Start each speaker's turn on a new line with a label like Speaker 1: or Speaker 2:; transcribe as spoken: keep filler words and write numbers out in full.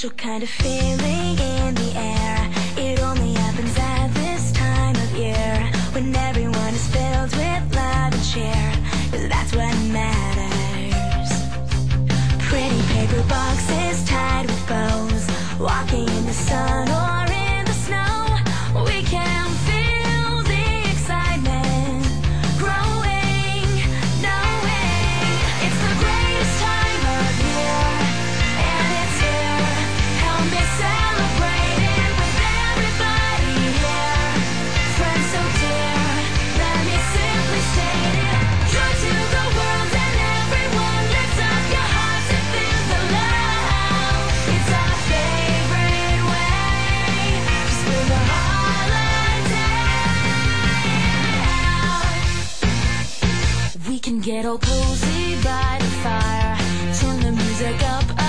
Speaker 1: special kind of feeling in the air. It only happens at this time of year, when everyone is filled with love and cheer, 'cause that's what matters. Pretty paper boxes tied with bows, walking in the sun or in the snow, we can feel the excitement growing, knowing it's the greatest time of year, and it's here. Help me celebrate it with everybody here. Friends so dear, let me simply state it. Joy to the world and everyone, lift up your hearts and feel the love. It's our favorite way to spend the holiday out. We can get all cozy by the fire, turn the music up